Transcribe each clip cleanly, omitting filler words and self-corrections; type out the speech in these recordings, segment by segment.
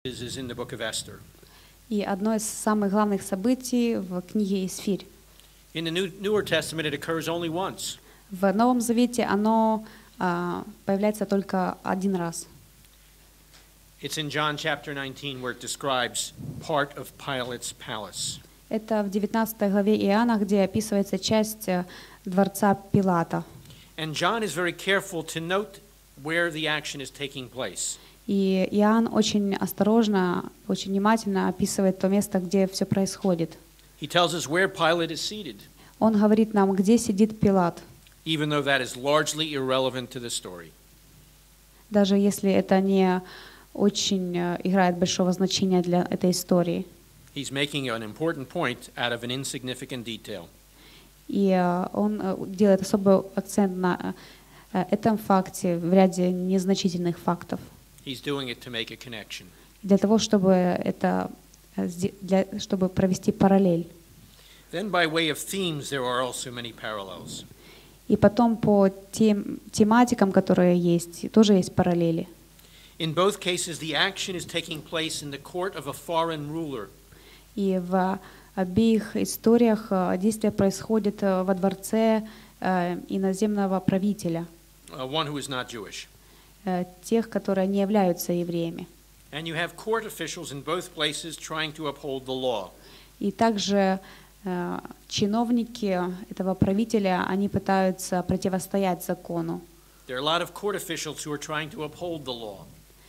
is in the book of Esther. И одно из самых главных событий в книге Исфирь. In the Newer Testament, it occurs only once. В Новом Завете оно появляется только один раз. It's in John chapter 19 where it describes part of Pilate's palace. Это в 19 главе Иоанна, где описывается часть дворца Пилата. And John is very careful to note where the action is taking place. И Иоанн очень осторожно, очень внимательно описывает то место, где все происходит. He tells us where Pilate is seated, Он говорит нам, где сидит Пилат, even though that is largely irrelevant to the story. даже если это не очень играет большого значения для этой истории. He's making an important point out of an insignificant detail. И он делает особый акцент на этом факте в ряде незначительных фактов. He's doing it to make a connection. Для того, чтобы чтобы провести параллель. Then by way of themes, there are also many parallels. И потом по тем тематикам, которые есть, тоже есть параллели. In both cases, the action is taking place in the court of a foreign ruler. И в обеих историях действие происходит во дворце иноземного правителя, One who is not Jewish. тех, которые не являются евреями. And you have court officials in both places trying to uphold the law. И также чиновники этого правителя, они пытаются противостоять закону. There are a lot of court officials who are trying to uphold the law.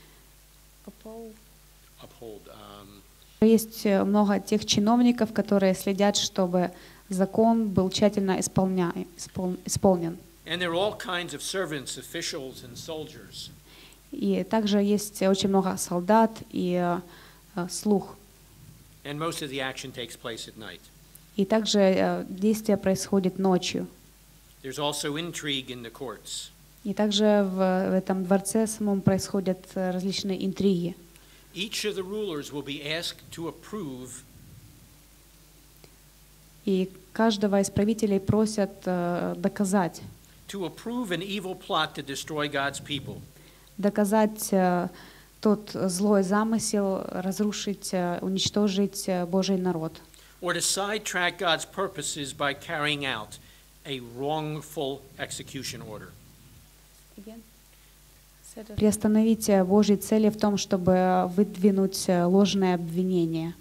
Uphold. Есть много тех чиновников, которые следят, чтобы закон был тщательно исполнен. And there are all kinds of servants, officials, and soldiers. И также есть очень много солдат и слуг. And most of the action takes place at night. И также действие происходит ночью. There's also intrigue in the courts. И также в этом дворце самом происходят различные интриги. Each of the rulers will be asked to approve. И каждого из правителей просят доказать. To approve an evil plot to destroy God's people. Доказать тот злой замысел, разрушить, уничтожить Божий народ. Or to sidetrack God's purposes by carrying out a wrongful execution order. Приостановить Божьи цели в том, чтобы выдвинуть ложное обвинение.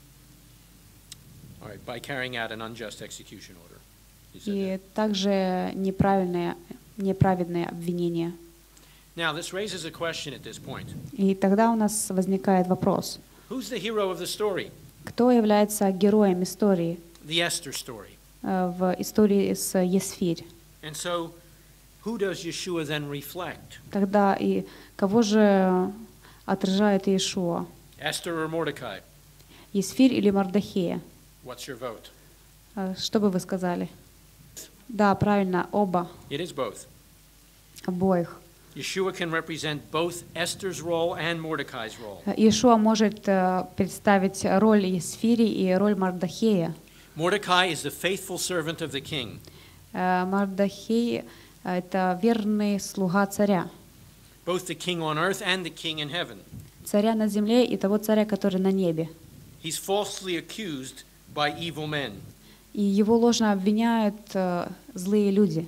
All right, by carrying out an unjust execution order. И также неправедные обвинения. Now, this raises a question at this point. И тогда у нас возникает вопрос. Who's the hero of the story? Кто является героем истории? The Esther story. В истории с Есфирь. And so, who does Yeshua then reflect? Тогда и кого же отражает Иешуа? Esther or Mordecai? Есфирь или Мардохея? What's your vote? Что бы вы сказали? Да, правильно, оба. It is both. Обоих. Yeshua can represent both Esther's role and Mordecai's role. Иешуа может представить роль Есфири и роль Мардохея. Mordecai is the faithful servant of the king. Мардохей — это верный слуга царя. Both the king on earth and the king in heaven. Царя на земле и того царя, который на небе. He's falsely accused by evil men. И его ложно обвиняют злые люди.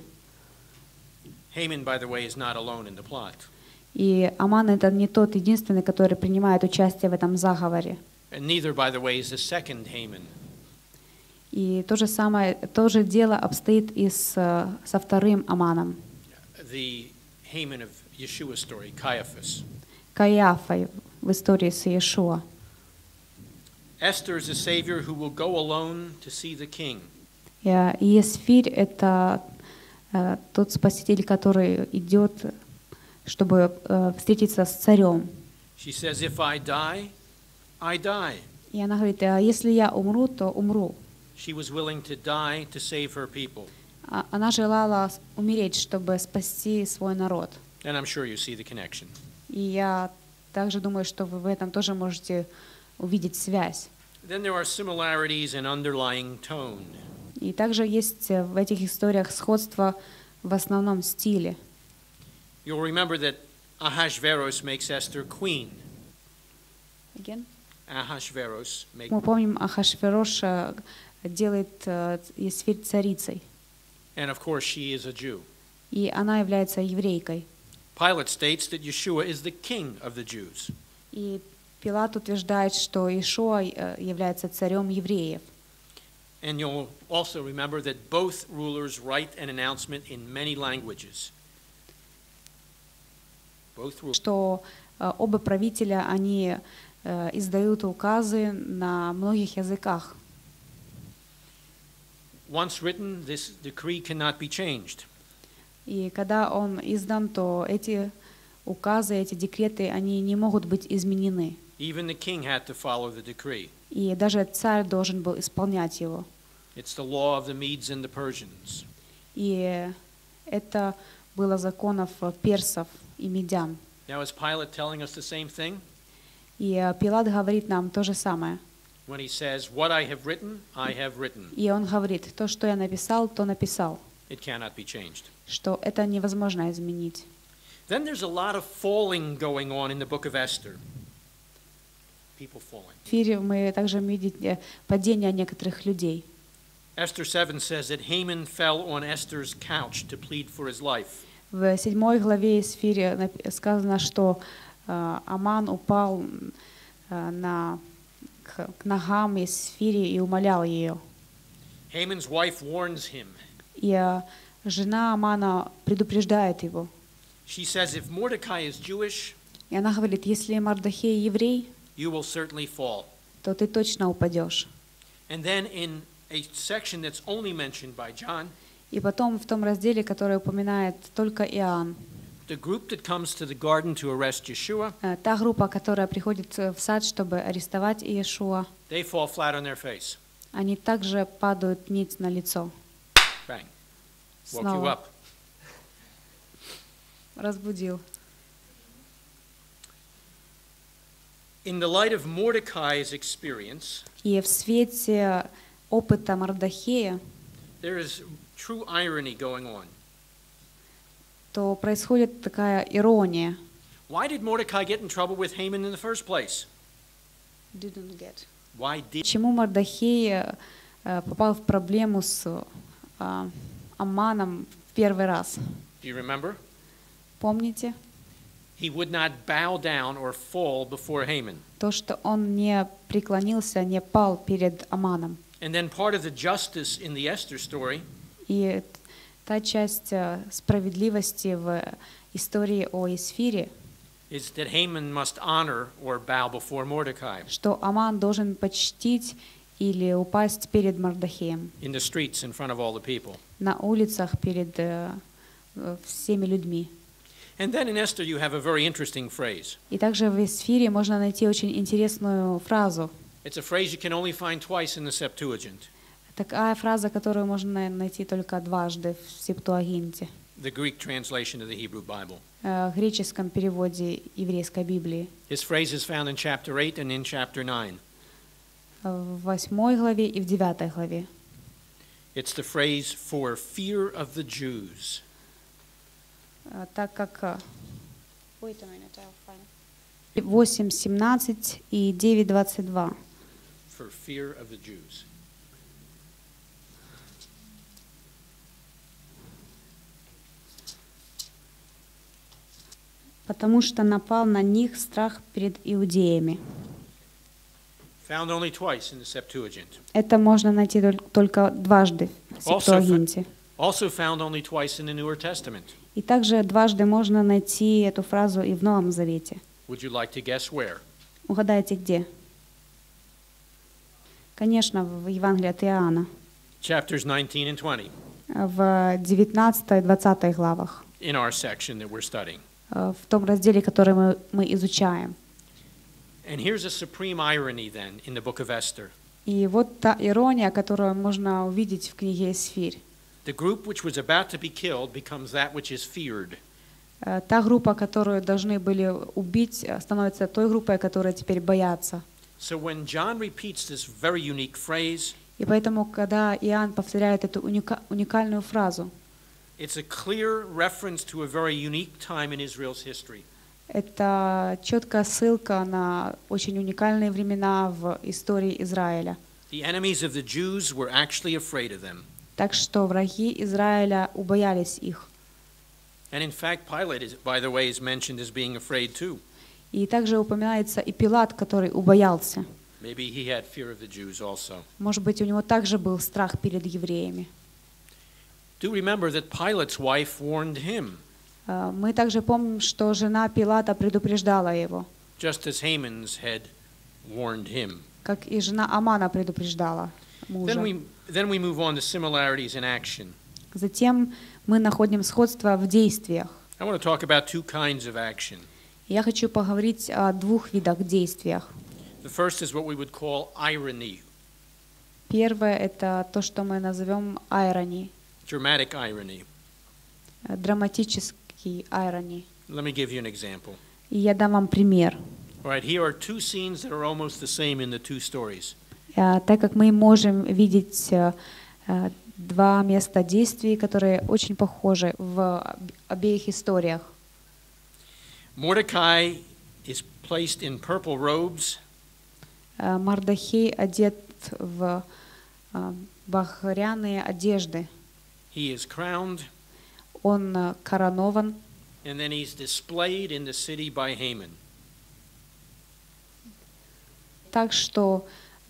Haman, by the way, is not alone in the plot. И Аман — это не тот единственный, который принимает участие в этом заговоре. And neither, by the way, is the second Haman. И то же дело обстоит и со вторым Аманом. The Haman of Yeshua's story, Caiaphas. Каиафой в истории с Иешуа. Esther is a savior who will go alone to see the king. И Есфирь — это тот спаситель, который идет, чтобы встретиться с царем. She says, if I die, I die. И она говорит, а если я умру, то умру. She was willing to die to save her people. Она желала умереть, чтобы спасти свой народ. And I'm sure you see the connection. И я также думаю, что вы в этом тоже можете увидеть связь. Then there are similarities in underlying tone. И также есть в этих историях сходство в основном стиле. You'll remember that Ahasuerus makes Esther queen. Again? Ahasuerus make, Мы помним, Ахашверош делает Есфирь царицей, and of course she is a Jew. и она является еврейкой. Pilate states that Yeshua is the king of the Jews. И Пилат утверждает, что Иешуа является царем евреев. And you'll also remember that both rulers write an announcement in many languages. Both rulers. Что оба правителя, они издают указы на многих языках. Once written, this decree cannot be changed. И когда он издан, то эти указы, эти декреты, они не могут быть изменены. Even the king had to follow the decree. И даже царь должен был исполнять его. It's the law of the Medes and the Persians. И это было законов персов и медян. Now, is Pilate telling us the same thing? И Пилат говорит нам то же самое. When he says, "What I have written, I have written." И он говорит, то, что я написал, то написал, It cannot be changed. что это невозможно изменить. Then there's a lot of falling going on in the book of Esther. People falling. В эфире мы также видим падение некоторых людей. Esther 7 says that Haman fell on Esther's couch to plead for his life. В 7 главе Есфири сказано, что Аман упал к ногам Есфири и умолял ее. Haman's wife warns him. И жена Амана предупреждает его. She says, if Mordecai is Jewish, И она говорит, если Мардохей еврей, you will certainly fall. то ты точно упадешь. And then in a section that's only mentioned by John, И потом в том разделе, который упоминает только Иоанн, the group that comes to the garden to arrest Yeshua, та группа, которая приходит в сад, чтобы арестовать Иешуа, they fall flat on their face. они также падают ниц на лицо. Bang. Woke you Снова up. разбудил. In the light of Mordecai's experience, И в свете опыта Мардохея, there is true irony going on. то происходит такая ирония. Why did Mordecai get in trouble with Haman in the first place? Why did Почему Мардохей попал в проблему с Аманом в первый раз? Do you remember? Помните? He would not bow down or fall before Haman. То, что он не преклонился, не пал перед Аманом. And then part of the justice in the Esther story И та часть справедливости в истории о Есфире, is that Haman must honor or bow before Mordecai что Аман должен почтить или упасть перед Мардохеем in the streets in front of all the people. на улицах перед всеми людьми. And then in Esther you have a very interesting phrase. И также в Есфире можно найти очень интересную фразу. It's a phrase you can only find twice in the Septuagint, Такая фраза, которую можно найти только дважды в Септуагинте, the Greek translation of the Hebrew Bible. в греческом переводе еврейской Библии. His phrase is found in chapter 8 and in chapter 9. В 8 главе и в 9 главе. It's the phrase for fear of the Jews. Так как 8:17 и 9:22. For fear of the Jews. Потому что напал на них страх перед иудеями. Found only twice in the Septuagint. Это можно найти только дважды в Септуагинте. Also found only twice in the Newer Testament. И также дважды можно найти эту фразу и в Новом Завете. Would you like to guess where? Угадайте, где? Конечно, в Евангелии от Иоанна, Chapters 19 and 20 в 19 и 20 главах, in our section that we're studying. в том разделе, который мы изучаем. And here's a supreme irony then in the book of Esther. И вот та ирония, которую можно увидеть в книге Есфирь. The group which was about to be killed becomes that which is feared. Та группа, которую должны были убить, становится той группой, которая теперь боятся. So when John repeats this very unique phrase, И поэтому, когда Иоанн повторяет эту уникальную фразу, it's a clear reference to a very unique time in Israel's history. Это четкая ссылка на очень уникальные времена в истории Израиля. The enemies of the Jews were actually afraid of them. Так что враги Израиля убоялись их. And in fact, Pilate, by the way, is mentioned as being afraid too. И также упоминается и Пилат, который убоялся. Maybe he had fear of the Jews also. Может быть, у него также был страх перед евреями. Do remember that Pilate's wife warned him, Мы также помним, что жена Пилата предупреждала его, just as Haman's had warned him. как и жена Амана предупреждала мужа. Then we move on to similarities in action. Затем мы находим сходство в действиях. I want to talk about two kinds of action. Я хочу поговорить о двух видах действиях. The first is what we would call irony, Первое — это то, что мы назовем irony, dramatic irony. драматический irony. Let me give you an example. И я дам вам пример. All right, here are two scenes that are almost the same in the two stories. Так как мы можем видеть два места действий, которые очень похожи в обеих историях. Mordecai is placed in purple robes. Мардохей одет в багряные одежды. He is crowned, Он коронован, and then he's displayed in the city by Haman. так что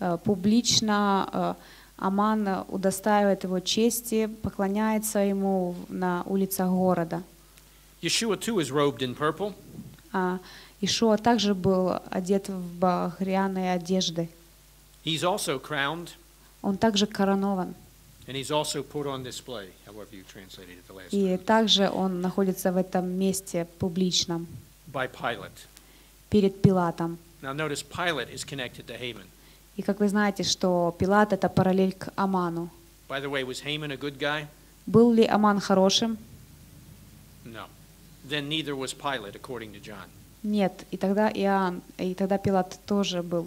публично Аман удостаивает его чести, поклоняется ему на улицах города. Yeshua too is robed in purple. Ишуа также был одет в багряные одежды. He's also crowned, Он также коронован. and he's also put on display, however you translated it the last И time, также он находится в этом месте публичном by Pilate. перед Пилатом. Now notice Pilate is connected to Haman. И как вы знаете, что Пилат — это параллель к Аману. By the way, was Haman a good guy? Был ли Аман хорошим? No. Then neither was Pilate, according to John. Нет. И тогда Пилат тоже был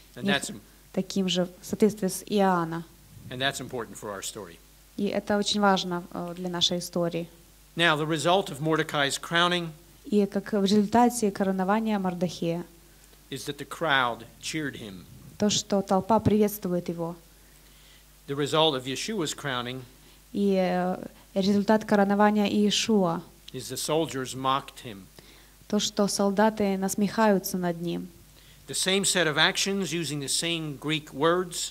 таким же в соответствии с Иоанна. And that's important for our story. И это очень важно для нашей истории. Now, the result of Mordecai's crowning И как в результате коронования Мардохея, is that the crowd cheered him. то, что толпа приветствует его. The result of Yeshua's crowning И результат коронования Иешуа, is the soldiers mocked him. то, что солдаты насмехаются над ним. The same set of actions using the same Greek words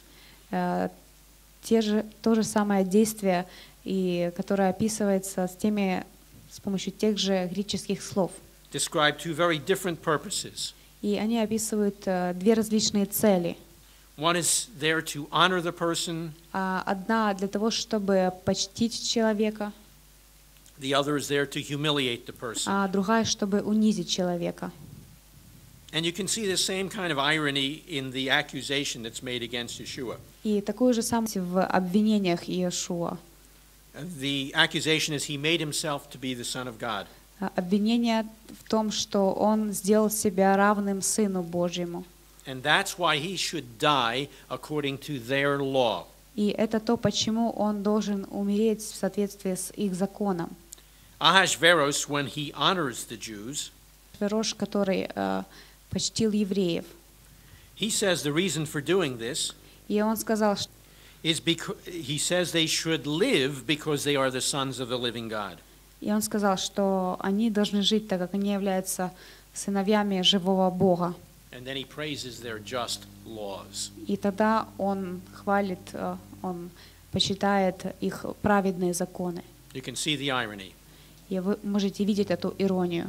То же самое действие, которое описывается с помощью тех же греческих слов. describe two very different purposes. И они описывают две различные цели. One is there to honor the person, Одна для того, чтобы почтить человека, the other is there to humiliate the person. а другая, чтобы унизить человека. And you can see the same kind of irony in the accusation that's made against Yeshua. И такое же самое в обвинениях Иешуа. The accusation is he made himself to be the Son of God. Обвинение в том, что он сделал себя равным Сыну Божьему. And that's why he should die according to their law. И это то, почему он должен умереть в соответствии с их законом. Ahasuerus, when he honors the Jews, Ахашверош, который почтил евреев. he says the reason for doing this И он сказал, что is because he says they should live because they are the sons of the living God. они должны жить, так как они являются сыновьями живого Бога. And then he praises their just laws. И тогда он хвалит, он почитает их праведные законы. You can see the irony. И вы можете видеть эту иронию.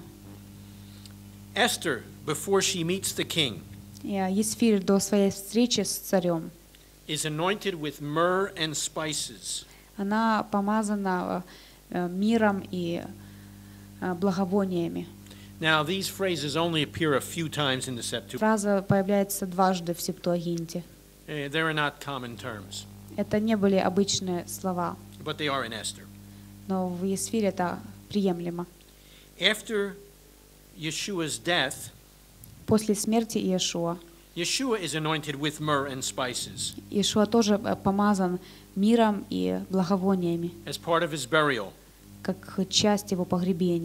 Esther, before she meets the king, Есфирь до своей встречи с царем, is anointed with myrrh and spices. она помазана миром и благовониями. Now, these phrases only appear a few times in the Septuagint. Фраза появляется дважды в Септуагинте. They are not common terms, Это не были обычные слова, but they are in Esther. но в Есфире это приемлемо. After Yeshua's death, После смерти Иешуа, Yeshua is anointed with myrrh and spices Иешуа тоже помазан миром и благовониями, as part of his burial, как часть его погребения.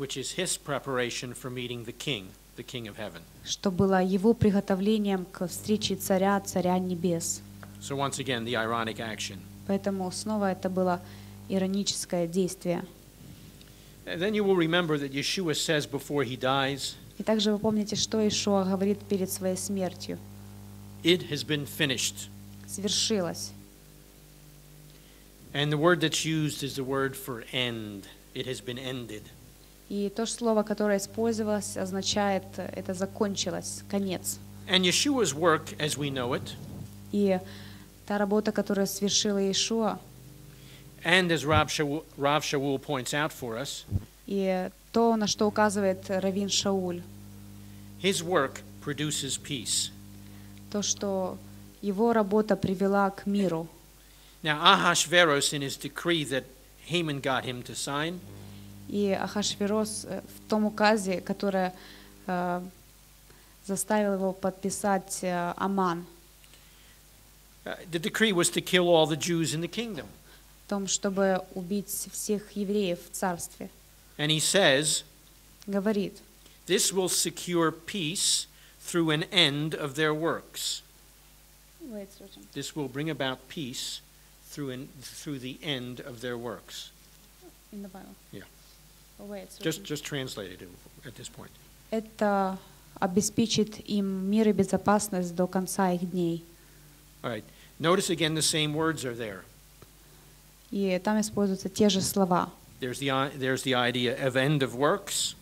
which is his preparation for meeting the King of heaven. что было его приготовлением к встрече царя, царя небес. So once again, the ironic action. Поэтому снова это было ироническое действие. And then you will remember that Yeshua says before he dies, И также вы помните, что Ишуа говорит перед своей смертью. "It has been finished." Свершилось. And the word that's used is the word for end. It has been ended. И то же слово, которое использовалось, означает «это закончилось», «конец». And Yeshua's work, as we know it, И та работа, которую свершила Иешуа, and as Rav Shaul points out for us, и то, на что указывает раввин Шауль, his work produces peace. то, что его работа привела к миру. Now, Ahasuerus, in his decree that Haman got him to sign, И Ахашверос в том указе, который заставил его подписать Аман, the decree was to kill all the Jews in the kingdom. в том, чтобы убить всех евреев в царстве, And he says, говорит, this will secure peace through an end of their works. This will bring about peace through the end of their works. In the Bible. Yeah. Oh, wait, it's written. Just translate it at this point. Это обеспечит им мир и безопасность до конца их дней. All right. Notice again the same words are there. И там используются те же слова. There's the idea of end of works.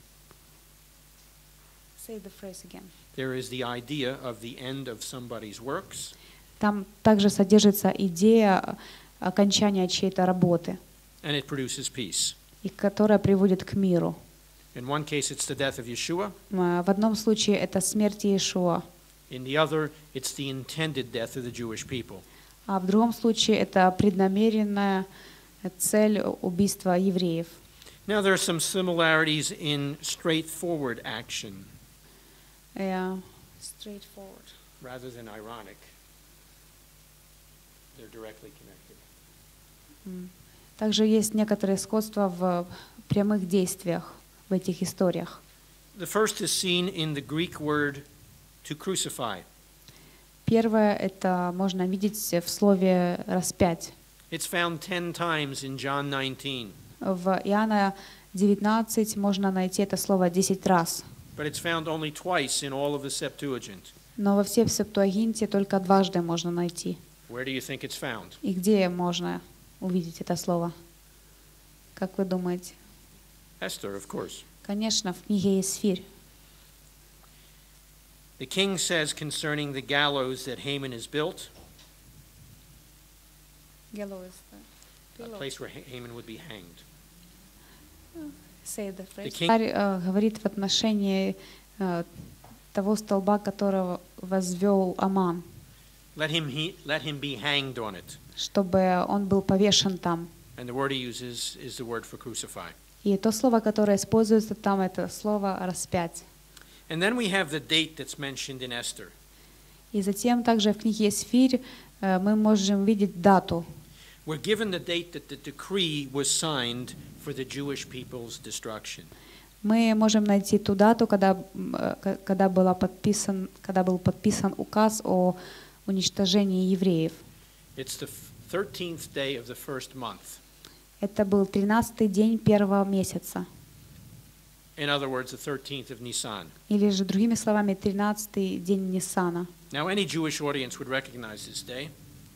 Say the phrase again. There is the idea of the end of somebody's works. Там также содержится идея окончания чьей-то работы, And it produces peace. и которая приводит к миру. In one case, it's the death of Yeshua. В одном случае это смерть Иешуа, In the other, it's the intended death of the Jewish people. а в другом случае это преднамеренная цель убийства евреев. Now, there are some similarities in straightforward action Straightforward. rather than ironic. They're directly connected. Также есть некоторые сходства в прямых действиях в этих историях. The first is seen in the Greek word to crucify. Первое это можно видеть в слове «распять». It's found 10 times in John 19, В Иоанна 19 можно найти это слово 10 раз, but it's found only twice in all of the Septuagint. но во всей Септуагинте только дважды можно найти. Where do you think it's found? И где можно увидеть это слово? Как вы думаете? Esther, of course. Конечно, в книге Есфирь. The king says concerning the gallows that Haman has built, a place where Haman would be hanged. Царь говорит в отношении того столба, которого возвел Аман, Let him be hanged on it. чтобы он был повешен там. And the word he uses is the word for crucify. И то слово, которое используется там, это слово «распять». And then we have the date that's mentioned in Esther. И затем также в книге Есфирь мы можем видеть дату. We're given the date that the decree was signed for the Jewish people's destruction. Мы можем найти ту дату, когда был подписан указ о уничтожении евреев. It's the 13th day of the first month. Это был 13-й день первого месяца. In other words, the 13th of Nisan. Или же, другими словами, 13-й день Ниссана. Now, any Jewish audience would recognize this day.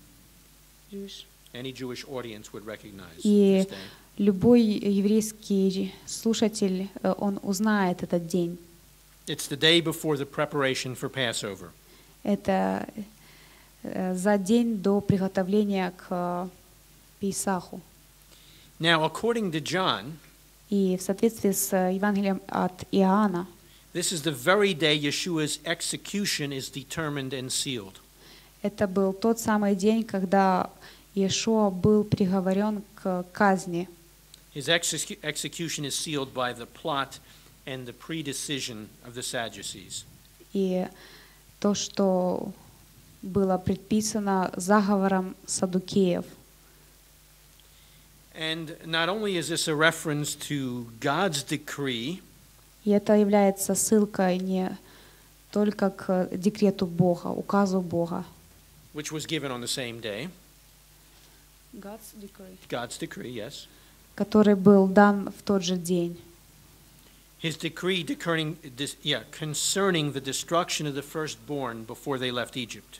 Any Jewish audience would recognize И this day. любой еврейский слушатель, он узнает этот день. It's the day before the preparation for Passover. Это за день до приготовления к Пейсаху. Now, according to John, И в соответствии с Евангелием от Иоанна, this is the very day Yeshua's execution is determined and sealed. это был тот самый день, когда Иешуа был приговорен к казни. His execution is sealed by the plot and the predecision of the Sadducees. И то, что было предписано заговором саддукеев. And not only is this a reference to God's decree, И это является ссылкой не только к декрету Бога, указу Бога. which was given on the same day, God's decree. God's decree, yes. Который был дан в тот же день. His decree concerning the destruction of the firstborn before they left Egypt.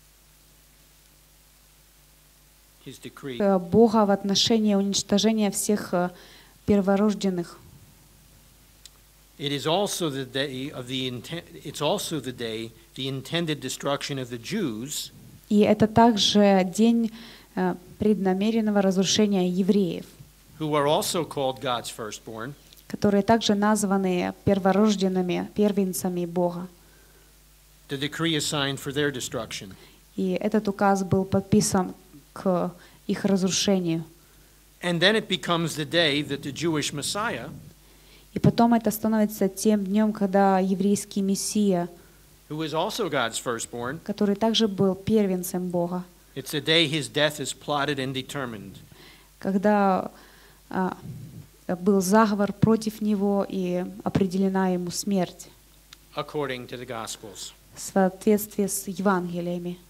His decree. Бога в отношении уничтожения всех перворожденных. It is also the day of the intended destruction of the Jews. И это также день преднамеренного разрушения евреев, Who are also called God's firstborn. которые также названы перворожденными, первенцами Бога. The decree is signed for their destruction. И этот указ был подписан к их разрушению. And then it becomes the day that the Jewish Messiah, И потом это становится тем днем, когда еврейский Мессия, who is also God's firstborn, который также был первенцем Бога, it's the day his death is plotted and determined. когда был заговор против него и определена ему смерть According to the Gospels. в соответствии с Евангелиями.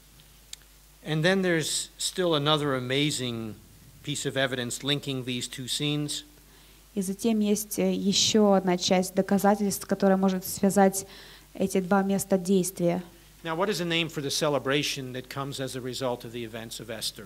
And then there's still another amazing piece of evidence linking these two scenes. И затем есть еще одна часть доказательств, которая может связать эти два места действия. Now, what is the name for the celebration that comes as a result of the events of Esther?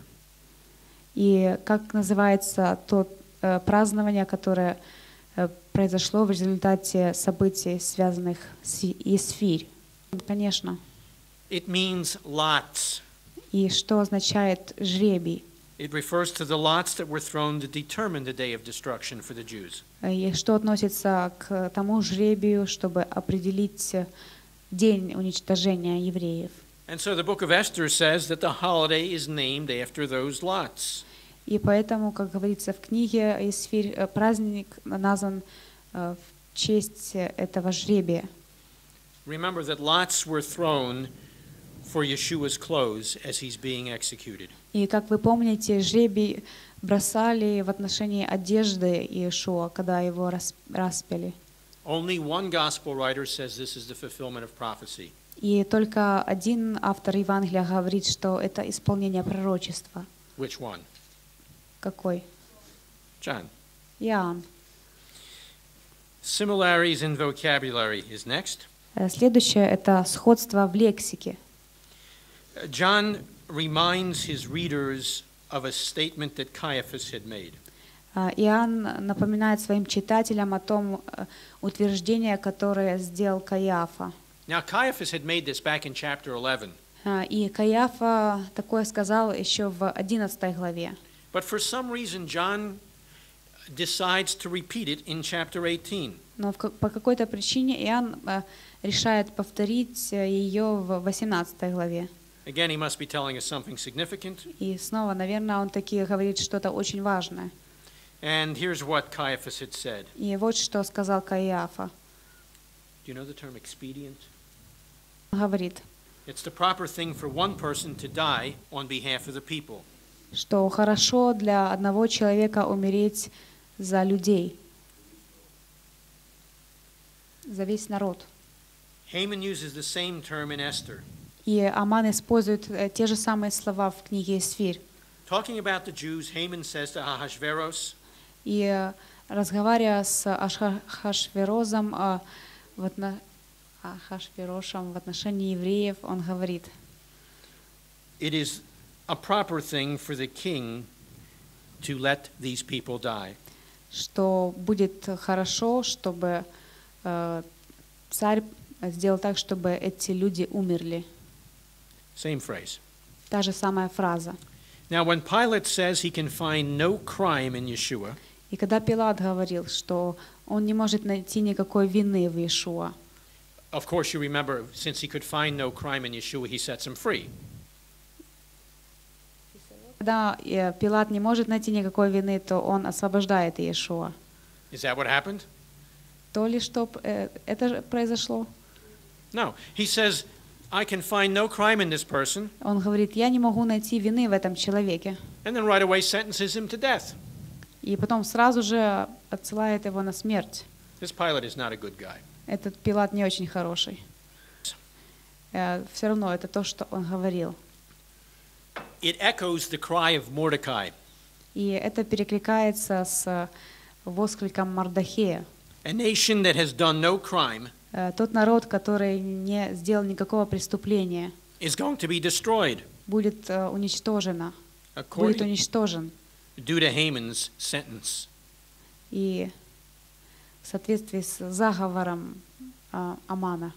И как называется то празднование, которое произошло в результате событий, связанных с Есфирь? Конечно. It means lots. И что означает жребий? It refers to the lots that were thrown to determine the day of destruction for the Jews. И что относится к тому жребию, чтобы определить день уничтожения евреев. And so the book of Esther says that the holiday is named after those lots. И поэтому, как говорится в книге Есфирь, праздник назван в честь этого жребия. Remember that lots were thrown for Yeshua's clothes as he's being executed. И как вы помните, жребий бросали в отношении одежды Иешуа, когда его распяли. Only one gospel writer says this is the fulfillment of prophecy. И только один автор Евангелия говорит, что это исполнение пророчества. Which one? Какой? John. Иоанн. Similarities in vocabulary is next. Следующее — это сходство в лексике. John reminds his readers of a statement that Caiaphas had made. Иоанн напоминает своим читателям о том утверждении, которое сделал Каиафа. Now, Caiaphas had made this back in chapter 11. И Каиафа такое сказал еще в 11 главе. But for some reason, John decides to repeat it in chapter 18. Но по какой-то причине Иоанн решает повторить ее в 18 главе. Again, he must be telling us something significant. И снова, наверное, он таки говорит что-то очень важное. And here's what Caiaphas had said. И вот что сказал Каиафа. Do you know the term expedient? Он говорит, It's the proper thing for one person to die on behalf of the people. что хорошо для одного человека умереть за людей, за весь народ. Haman uses the same term in Esther. И Аман использует те же самые слова в книге Есфирь. Talking about the Jews, Haman says to Ahasuerus, И разговаривая с Ахашверошем в отношении евреев, он говорит: it is a proper thing for the king to let these people die. Что будет хорошо, чтобы царь сделал так, чтобы эти люди умерли. Same phrase. Та же самая фраза. Now, when Pilate says he can find no crime in Yeshua, И когда Пилат говорил, что он не может найти никакой вины в Иешуа, of course you remember, since he could find no crime in Yeshua, he sets him free. когда Пилат не может найти никакой вины, то он освобождает Иешуа. Is that what happened? То ли что это произошло? No. He says, I can find no crime in this person. Он говорит, я не могу найти вины в этом человеке. And then right away sentences him to death. И потом сразу же отсылает его на смерть. This Pilate is not a good guy. Этот Пилат не очень хороший. Все равно это то, что он говорил. It echoes the cry of Mordecai. И это перекликается с воскликом Мардохея. A nation that has done no crime Тот народ, который не сделал никакого преступления, is going to be destroyed будет уничтожен. due to Haman's sentence. И в соответствии с заговором Амана.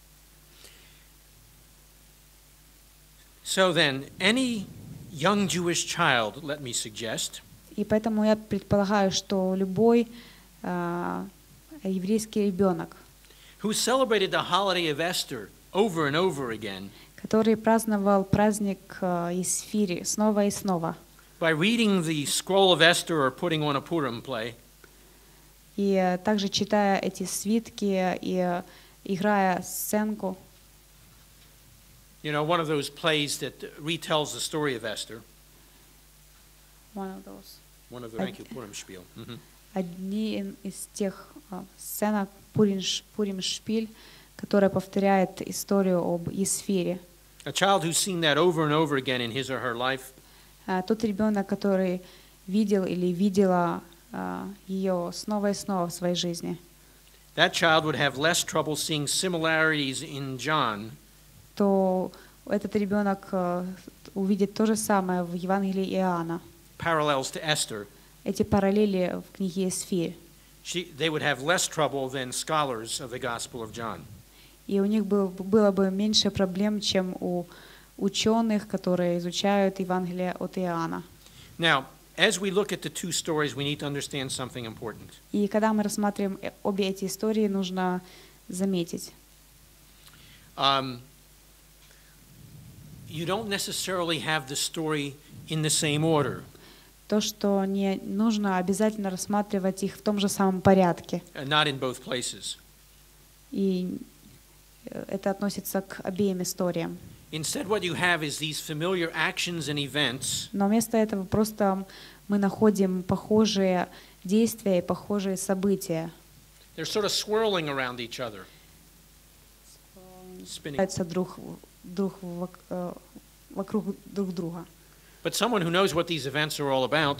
So then, any young Jewish child, let me suggest, И поэтому я предполагаю, что любой еврейский ребенок, who celebrated the holiday of Esther over and over again, который праздновал праздник Есфири снова и снова, by reading the scroll of Esther or putting on a Purim play, и также читая эти свитки и играя сценку, you know, one of those plays that retells the story of Esther. One of the thank you, Purim Spiel. Одни из тех сценок Пурим Шпиль, которая повторяет историю об Есфире. A child who's seen that over and over again in his or her life. Тот ребенок, который видел или видела ее снова и снова в своей жизни. That child would have less trouble seeing similarities in John. То этот ребенок увидит то же самое в Евангелии Иоанна. Parallels to Esther. Эти параллели в книге Есфирь. They would have less trouble than scholars of the Gospel of John. И у них было бы меньше проблем, чем у ученых, которые изучают Евангелие от Иоанна. Now, as we look at the two stories, we need to understand something important. И когда мы рассматриваем обе эти истории, нужно заметить. You don't necessarily have the story in the same order. То, что не нужно обязательно рассматривать их в том же самом порядке. Not in both places. И это относится к обеим историям. Instead, what you have is these familiar actions and events. Но вместо этого просто мы находим похожие действия и похожие события. They're sort of swirling around each other. Вокруг друг друга. But someone who knows what these events are all about,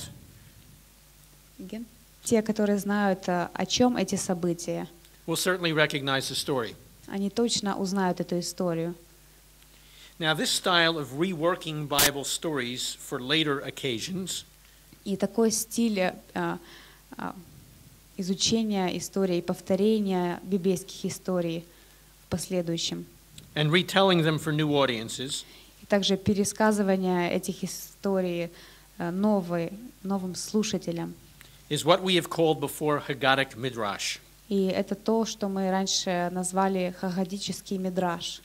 те, которые знают, о чем эти события, will certainly recognize the story. Они точно узнают эту историю. Now, this style of reworking Bible stories for later occasions И такой стиль изучения истории и повторения библейских историй в последующем. And retelling them for new audiences. И также пересказывание этих историй новым слушателям. Is what we have called before Haggadic Midrash. И это то, что мы раньше назвали хагадический мидраш.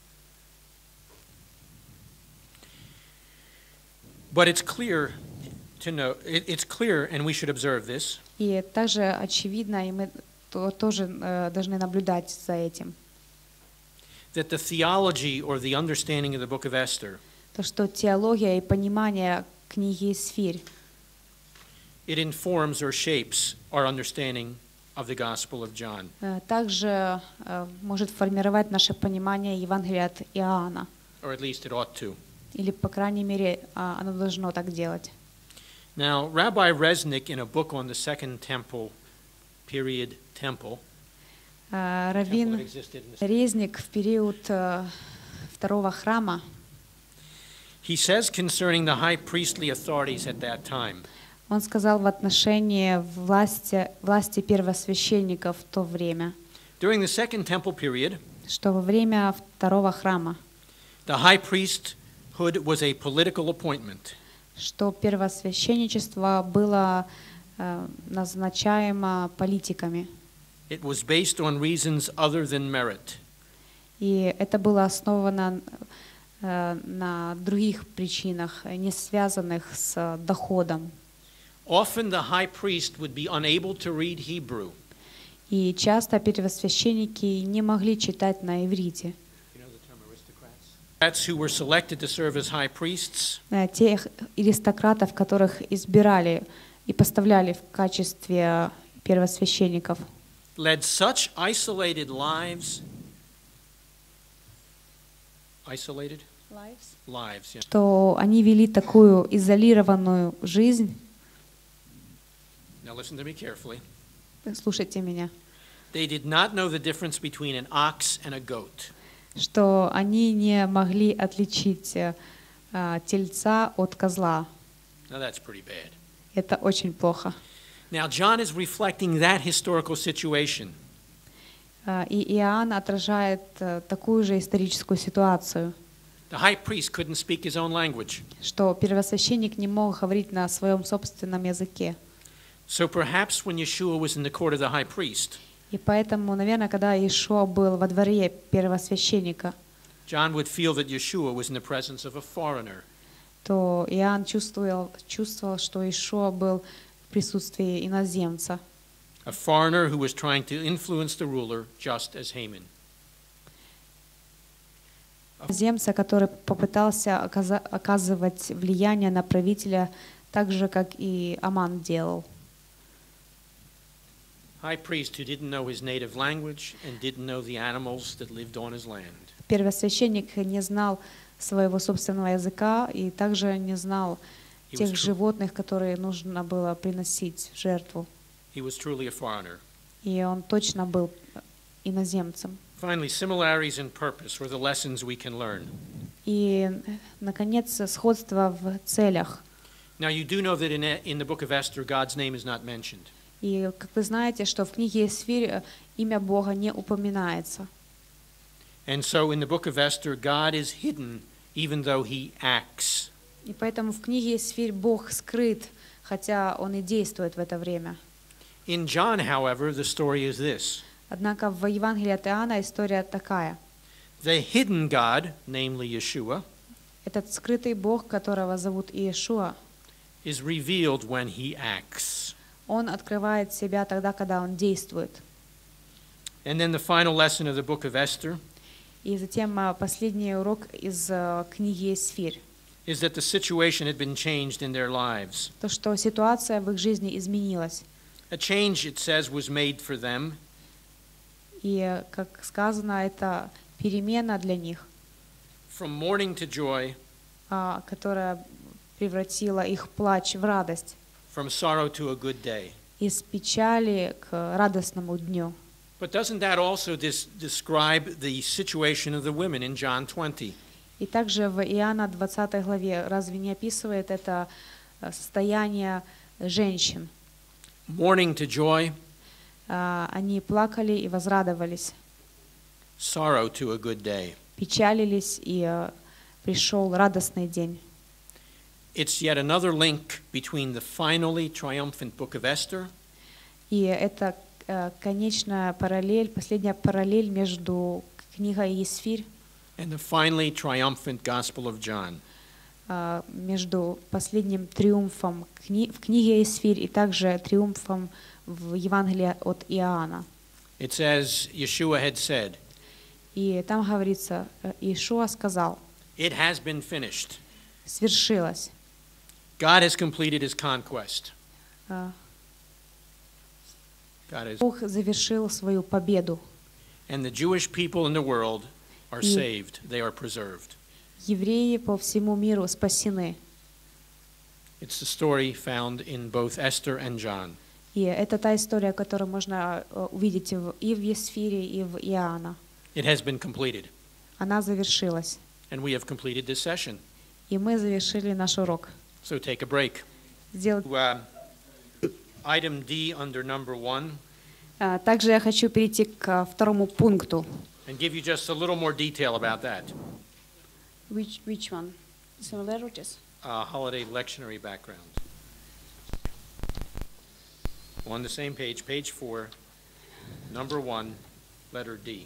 But it's clear to know, it's clear, and we should observe this. И также очевидно, и мы тоже должны наблюдать за этим. That the theology or the understanding of the book of Esther, то, что теология и понимание книги Есфирь, it informs or shapes our understanding of the Gospel of John. Также может формировать наше понимание Евангелия от Иоанна. Or at least it ought to. Или, по крайней мере, оно должно так делать. Now, Rabbi Resnick, in a book on the Second Temple, period temple, Раввин Резник в период второго храма, he says concerning the high priestly authorities at that time, он сказал в отношении власти первосвященников в то время, during the Second Temple period, что во время второго храма, the high priesthood was a political appointment. Что первосвященничество было назначаемо политиками. It was based on reasons other than merit. И это было основано на других причинах, не связанных с доходом. Often the high priest would be unable to read Hebrew. И часто первосвященники не могли читать на иврите. You know the term aristocrats? Who were selected to serve as high priests. Тех аристократов, которых избирали и поставляли в качестве первосвященников. Led such isolated lives. Isolated? Lives, yeah. Что они вели такую изолированную жизнь. Now listen to me carefully. Слушайте меня. They did not know the difference between an ox and a goat. Что они не могли отличить тельца от козла. Now that's pretty bad. Это очень плохо. Now John is reflecting that historical situation. И Иоанн отражает такую же историческую ситуацию. The high priest couldn't speak his own language. Что первосвященник не мог говорить на своем собственном языке. So perhaps when Yeshua was in the court of the high priest, и поэтому, наверное, когда Иешуа был во дворе первосвященника, John would feel that Yeshua was in the presence of a foreigner. То Иоанн чувствовал, что Иешуа был в присутствии иноземца. A foreigner who was trying to influence the ruler, just as Haman. Иноземца, который попытался оказывать влияние на правителя, так же, как и Аман делал. High priest who didn't know his native language and didn't know the animals that lived on his land. Первосвященник не знал своего собственного языка и также не знал тех животных, которые нужно было приносить в жертву. He was truly a foreigner. И он точно был иноземцем. Finally, similarities in purpose were the lessons we can learn. И, наконец, сходство в целях. Now you do know that in the book of Esther, God's name is not mentioned. И, как вы знаете, что в книге Эсфирь имя Бога не упоминается. And so in the book of Esther, God is hidden, even though he acts. И поэтому в книге Эсфирь Бог скрыт, хотя он и действует в это время. In John, however, the story is this. Однако в Евангелии от Иоанна история такая. The hidden God, namely Yeshua, этот скрытый Бог, которого зовут Иешуа, is revealed when he acts. Он открывает себя тогда, когда он действует. And then the final lesson of the book of Esther. И затем последний урок из книги Эсфирь. Is that the situation had been changed in their lives. То, что ситуация в их жизни изменилась. A change, it says, was made for them. И, как сказано, это перемена для них, from mourning to joy, которая превратила их плач в радость, from sorrow to a good day. Из печали к радостному дню. But doesn't that also describe the situation of the women in John 20? И также в Иоанна 20 главе разве не описывает это состояние женщин? Mourning to joy. Они плакали и возрадовались. Sorrow to a good day. Печалились, и пришел радостный день. It's yet another link between the finally triumphant book of Esther. И это конечная параллель, последняя параллель между книгой Есфирь and the finally triumphant Gospel of John. Между последним триумфом в книге Есфирь и также триумфом в Евангелии от Иоанна. It says Yeshua had said. И там говорится, Иешуа сказал. It has been finished. Свершилось. God has completed his conquest. Бог завершил свою победу. And the Jewish people in the world are saved. They are preserved. Евреи по всему миру спасены. It's the story found in both Esther and John. И это та история, которую можно увидеть и в Есфире, и в Иоанна. It has been completed. Она завершилась. And we have completed this session. И мы завершили наш урок. So take a break. Item D under number 1. Также я хочу перейти к второму пункту. And give you just a little more detail about that. Which one? Similarities? Holiday lectionary background. On the same page, page 4, number 1, letter D.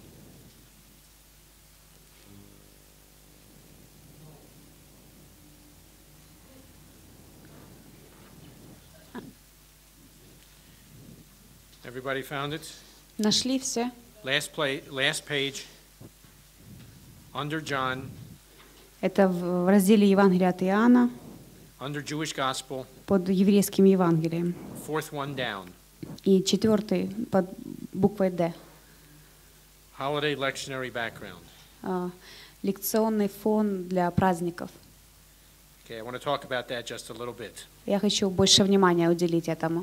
Everybody found it? Нашли все? Last page, under John, Это в разделе Евангелия от Иоанна under Jewish Gospel, под еврейским Евангелием. fourth one down. И 4 под буквой «Д». Holiday lectionary background. Лекционный фон для праздников. Okay, I want to talk about that just a little bit. Я хочу больше внимания уделить этому.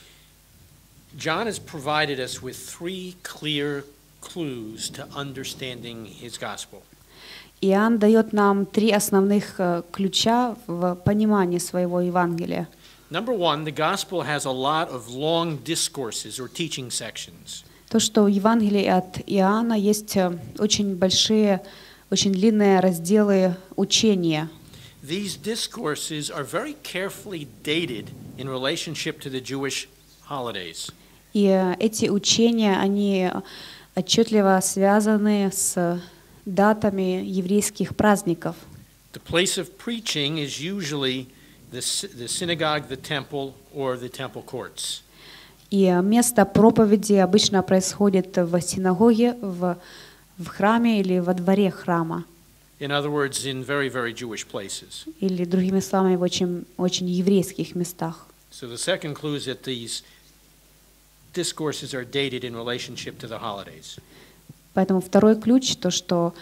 John has provided us with 3 clear clues to understanding his gospel. Иоанн дает нам 3 основных ключа в понимании своего Евангелия. Number 1, the gospel has a lot of long discourses or teaching sections. То, что в Евангелии от Иоанна есть очень большие, очень длинные разделы учения. These discourses are very carefully dated in relationship to the Jewish holidays. И эти учения, они отчетливо связаны с датами еврейских праздников. The place of preaching is usually the synagogue, the temple, or the temple courts. И место проповеди обычно происходит в синагоге, в храме или во дворе храма. In other words, in very, very Jewish places. Или, другими словами, в очень, очень еврейских местах. So the second clue is that these discourses are dated in relationship to the holidays. Поэтому второй ключ, то, что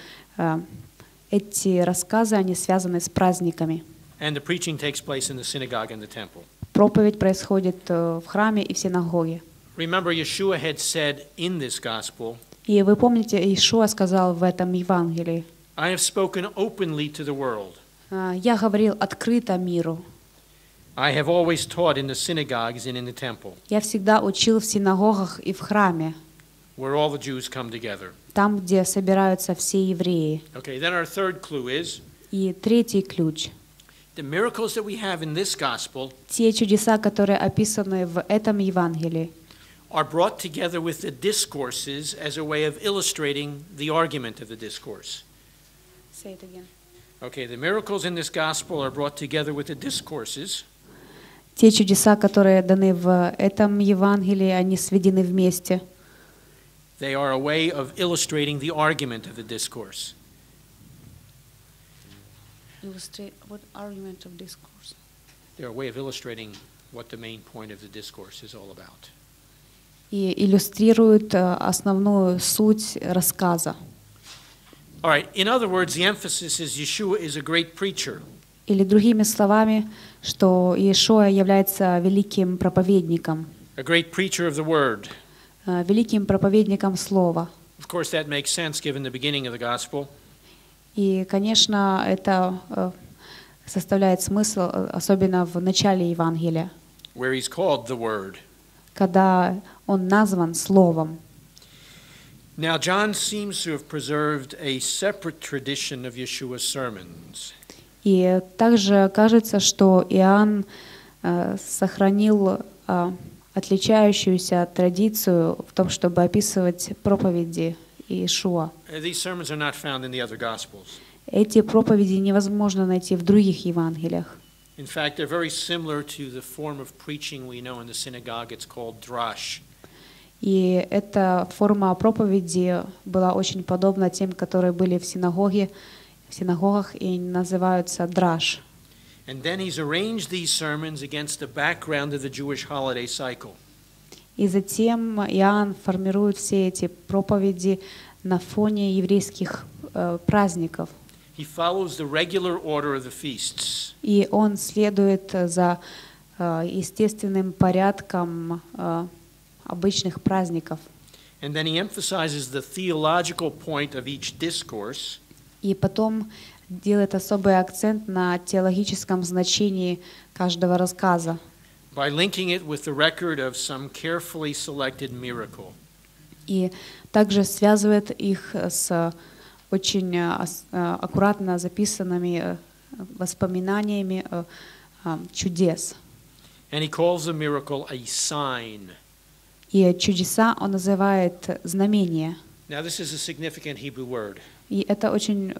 эти рассказы, они связаны с праздниками. And the preaching takes place in the synagogue and the temple. Проповедь происходит в храме и в синагоге. Remember, Yeshua had said in this gospel, И вы помните, Иешуа сказал в этом Евангелии: I have spoken openly to the world. «Я говорил открыто миру». I have always taught in the synagogues and in the temple, «Я всегда учил в синагогах и в храме», where all the Jews come together. там, где собираются все евреи. Okay, then our third clue is И третий ключ. the miracles that we have in this gospel Те чудеса, которые описаны в этом Евангелии, are brought together with the discourses as a way of illustrating the argument of the discourse. Say it again. Okay, the miracles in this gospel are brought together with the discourses Те чудеса, которые даны в этом Евангелии, они сведены вместе. They are a way of illustrating the argument of the discourse. Illustrate what argument of discourse? They're a way of illustrating what the main point of the discourse is all about. И иллюстрируют основную суть рассказа. All right, in other words, the emphasis is Yeshua is a great preacher. Или другими словами, что Иешуа является великим проповедником, A great preacher of the word. великим проповедником слова. Of course, that makes sense given the beginning of the gospel. И, конечно, это составляет смысл, особенно в начале Евангелия, Where he's called the Word. когда он назван Словом. Now, John seems to have preserved a separate tradition of Yeshua's sermons. И также кажется, что Иоанн сохранил отличающуюся традицию в том, чтобы описывать проповеди Иешуа. These sermons are not found in the other Gospels. Эти проповеди невозможно найти в других Евангелиях. In fact, they're very similar to the form of preaching we know in the synagogue. It's called drash. И эта форма проповеди была очень подобна тем, которые были в синагогах и называются драш. And then he's arranged these sermons against the background of the Jewish holiday cycle. И затем Иоанн формирует все эти проповеди на фоне еврейских праздников. He follows the regular order of the feasts. И он следует за естественным порядком обычных праздников. And then he emphasizes the theological point of each discourse. И потом делает особый акцент на теологическом значении каждого рассказа. By linking it with the record of some carefully selected miracle. И также связывает их с очень аккуратно записанными воспоминаниями чудес. And he calls the miracle a sign. И чудеса он называет знамения. Now this is a significant Hebrew word. И это очень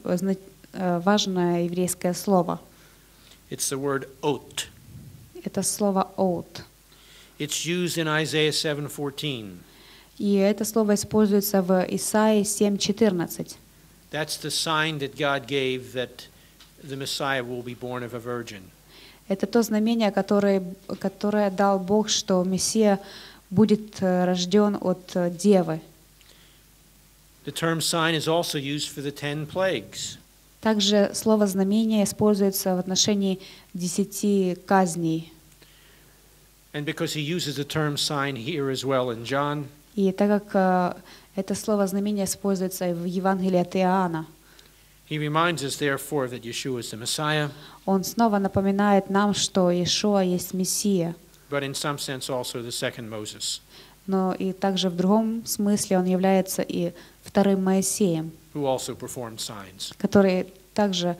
важное еврейское слово. It's the word ot. Это слово «от». It's used in Isaiah 7:14. И это слово используется в Исаии 7:14. That's the sign that God gave that the Messiah will be born of a virgin. Это то знамение, которое дал Бог, что Мессия будет рожден от девы. The term sign is also used for the 10 plagues. Также слово знамение используется в отношении 10 казней. And because he uses the term sign here as well in John, И так как это слово знамение используется и в Евангелии от Иоанна, he reminds us therefore that Yeshua is the Messiah, он снова напоминает нам, что Иешуа есть Мессия, but in some sense also the second Moses, но и также в другом смысле он является и вторым Моисеем, who also performed signs. который также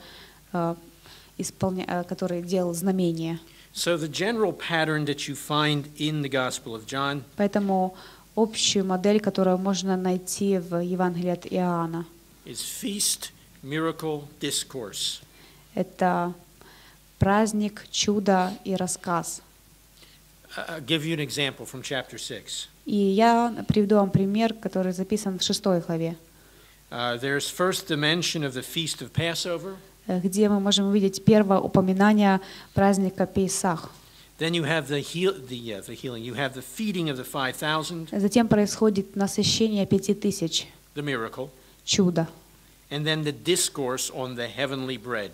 который делал знамения. So the general pattern that you find in the Gospel of John Поэтому общую модель, которую можно найти в Евангелии от Иоанна, is feast, miracle, discourse. это праздник, чудо и рассказ. I'll give you an example from chapter 6. И я приведу вам пример, который записан в 6 главе, There's first the mention of the feast of Passover. где мы можем увидеть первое упоминание праздника Песах. Then you have the healing. You have the feeding of the 5,000, Затем происходит насыщение 5000, the miracle, чудо. and then the discourse on the heavenly bread.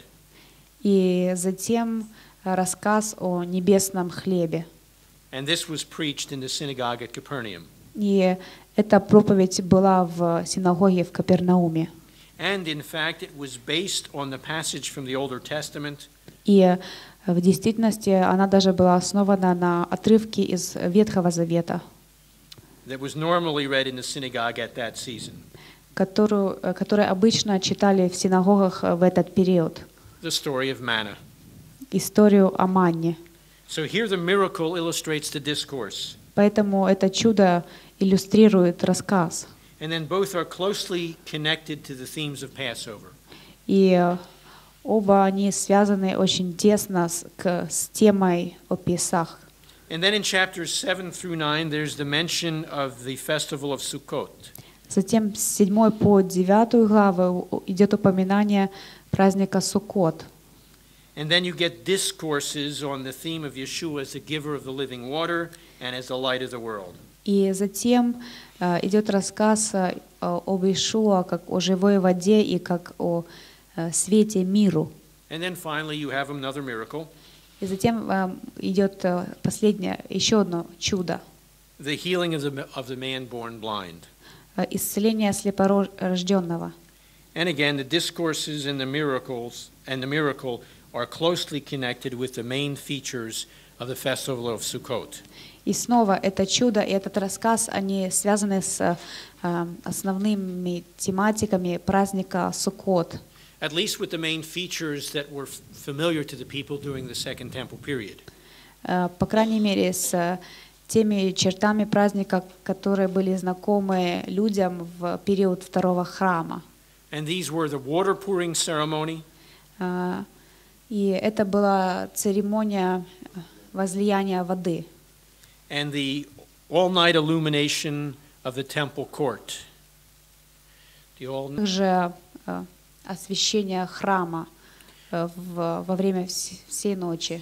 И затем рассказ о небесном хлебе. And this was preached in the synagogue at Capernaum. И эта проповедь была в синагоге в Капернауме. And in fact, it was based on the passage from the Older Testament И в действительности она даже была основана на отрывке из Ветхого Завета, that was normally read in the synagogue at that season. который обычно читали в синагогах в этот период. The story of manna. Историю о манне. So here the miracle illustrates the discourse. Поэтому это чудо иллюстрирует рассказ. And then both are closely connected to the themes of Passover. И оба они связаны очень тесно с темой о Песах. And then in chapters 7 through 9, there's the mention of the festival of Sukkot. Затем с 7 по 9 главы идет упоминание праздника Суккот. And then you get discourses on the theme of Yeshua as the giver of the living water and as the light of the world. И затем идет рассказ об Иешуа как о живой воде и как о свете миру. And then finally you have another miracle, И затем идет последнее, еще одно чудо. the healing of the man born blind. Исцеление слепорожденного. And again, the discourses and the miracle are closely connected with the main features of the festival of Sukkot. И снова это чудо и этот рассказ, они связаны с основными тематиками праздника Суккот. At least with the main features that were familiar to the people during the Second Temple period. По крайней мере, с теми чертами праздника, которые были знакомы людям в период второго храма. And these were the water pouring ceremony, И это была церемония возлияния воды. and the all-night illumination of the temple court. Также освещение храма во время всей ночи.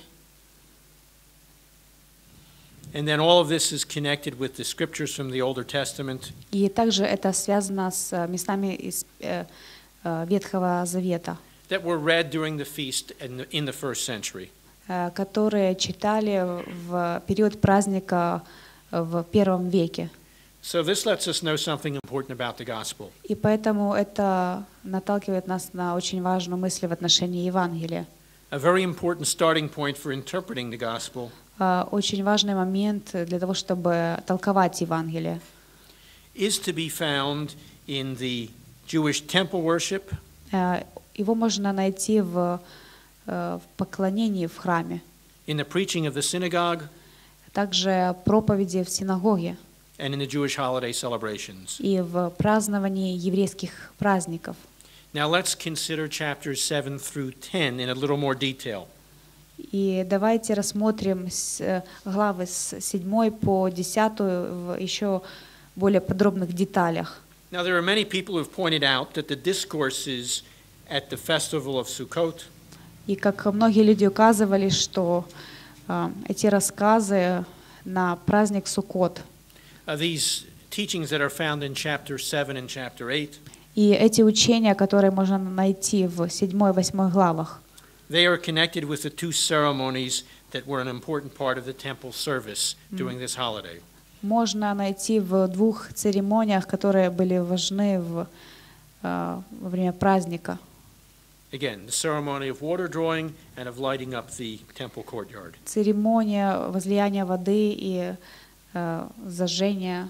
And then all of this is connected with the scriptures from the Older Testament. И также это связано с местами из Ветхого Завета, That were read during the feast in the first century. которые читали в период праздника в первом веке. So this lets us know something important about the gospel. И поэтому это наталкивает нас на очень важную мысль в отношении Евангелия. A very important starting point for interpreting the gospel Очень важный момент для того, чтобы толковать Евангелие. is to be found in the Jewish temple worship, Его можно найти в поклонении в храме, in the preaching of the synagogue, также проповеди в синагоге and in the Jewish holiday celebrations. и в праздновании еврейских праздников. Now let's consider chapters 7 through 10 in a little more detail. И давайте рассмотрим главы с 7 по 10 в еще более подробных деталях. Now there are many people who have pointed out that the discourses at the festival of Sukkot И как многие люди указывали, что эти рассказы на праздник Суккот. These teachings that are found in chapter 7 and chapter 8. И эти учения, которые можно найти в 7 и 8 главах, they are connected with the two ceremonies that were an important part of the temple service during this holiday. Можно найти в двух церемониях, которые были важны во время праздника. Again, the ceremony of water drawing and of lighting up the temple courtyard. Церемония возлияния воды и зажжения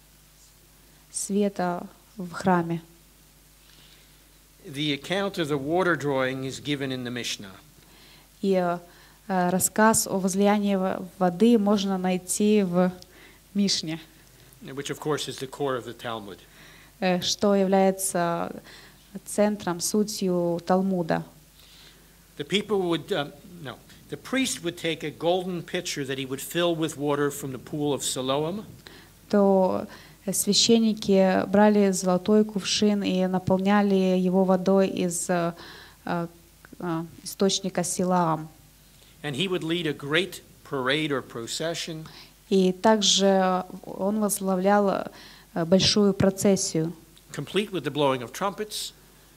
света в храме. The account of the water drawing is given in the Mishnah. И рассказ о возлиянии воды можно найти в Мишне, Which, of course, is the core of the Talmud. Что является центром, сутью Талмуда. The priest would take a golden pitcher that he would fill with water from the pool of Siloam. То священники брали золотой кувшин и наполняли его водой из источника Силаам. And he would lead a great parade or procession. И также он возглавлял большую процессию, complete with the blowing of trumpets,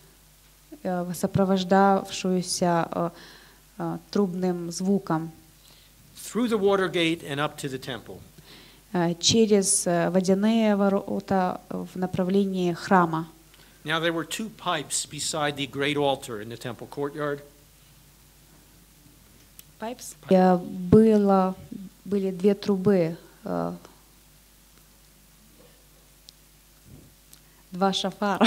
сопровождавшуюся трубным звуком, through the water gate and up to the temple. Через водяные ворота в направлении храма. Now there were two pipes beside the great altar in the temple courtyard. Pipes? Были две трубы, два шафара.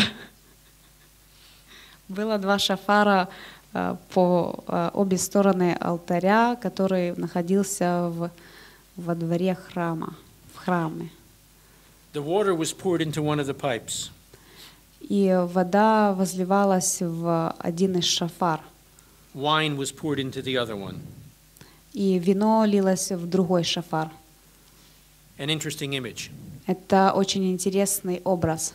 Было два шафара по обе стороны алтаря, который находился во дворе храма, в храме. The water was poured into one of the pipes. И вода возливалась в один из шафар. Wine was poured into the other one. И вино лилось в другой шафар. An interesting image. Это очень интересный образ.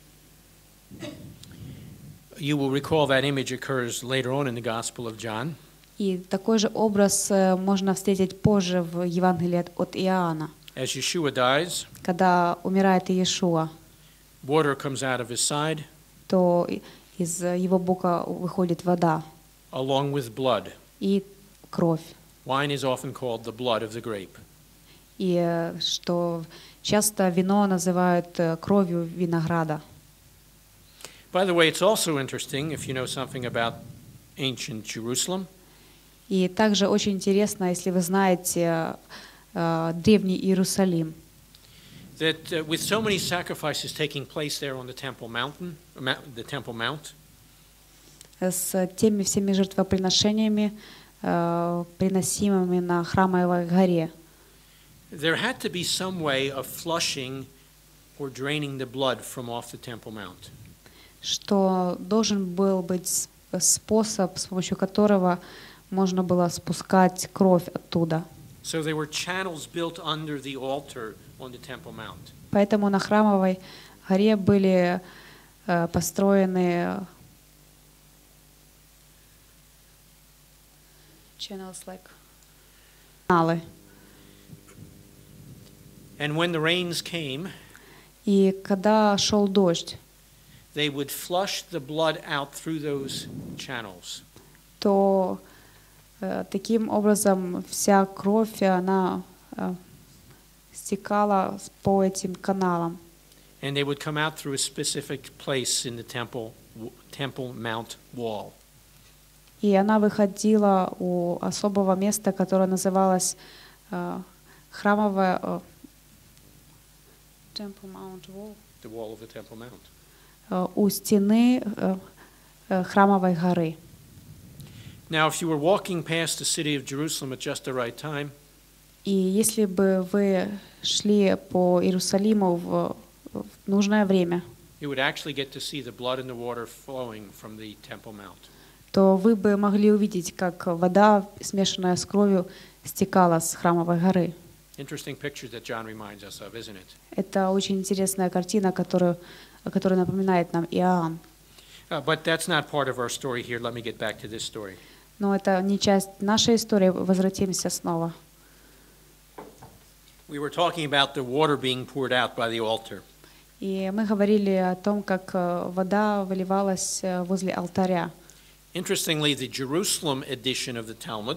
You will recall that image occurs later on in the Gospel of John. И такой же образ можно встретить позже в Евангелии от Иоанна. As Yeshua dies, когда умирает Иешуа, water comes out of his side, то из его бока выходит вода, along with blood. И кровь. Wine is often called the blood of the grape. И что часто вино называют кровью винограда. By the way, it's also interesting if you know something about ancient Jerusalem. И также очень интересно, если вы знаете древний Иерусалим. That with so many sacrifices taking place there on the Temple Mountain, the Temple Mount. С теми всеми жертвоприношениями, приносимыми на Храмовой горе. There had to be some way of flushing or draining the blood from off the Temple Mount. Что должен был быть способ, с помощью которого можно было спускать кровь оттуда. So there were channels built under the altar on the Temple Mount. Поэтому на Храмовой горе были построены каналы. And when the rains came, и когда шел дождь, they would flush the blood out through those channels. То таким образом вся кровь, она стекала по этим каналам. And they would come out through a specific place in the Temple Mount wall. И она выходила у особого места, которое называлось храмовое Temple Mount Wall. The wall of the Temple Mount. У стены Храмовой горы. Now, if you were walking past the city of Jerusalem at just the right time, и если бы вы шли по Иерусалиму в нужное время, you would actually get to see the blood and the water flowing from the Temple Mount. То вы бы могли увидеть, как вода, смешанная с кровью, стекала с Храмовой горы. Interesting picture that John reminds us of, isn't it? Это очень интересная картина, которая напоминает нам Иоанн. But that's not part of our story here. Let me get back to this story. Но это не часть нашей истории. Возвратимся снова. We were talking about the water being poured out by the altar. И мы говорили о том, как вода выливалась возле алтаря. Interestingly, the Jerusalem edition of the Talmud